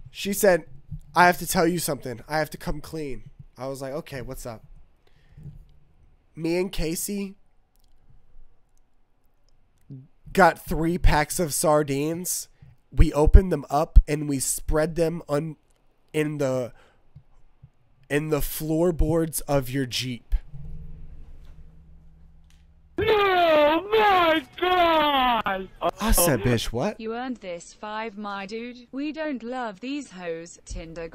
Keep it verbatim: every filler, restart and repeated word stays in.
She said, I have to tell you something. I have to come clean. I was like, okay, what's up? Me and Casey got three packs of sardines. We opened them up and we spread them on in the in the floorboards of your Jeep. Oh my god! I said, bitch, what? You earned this five, my dude. We don't love these hoes. Tinder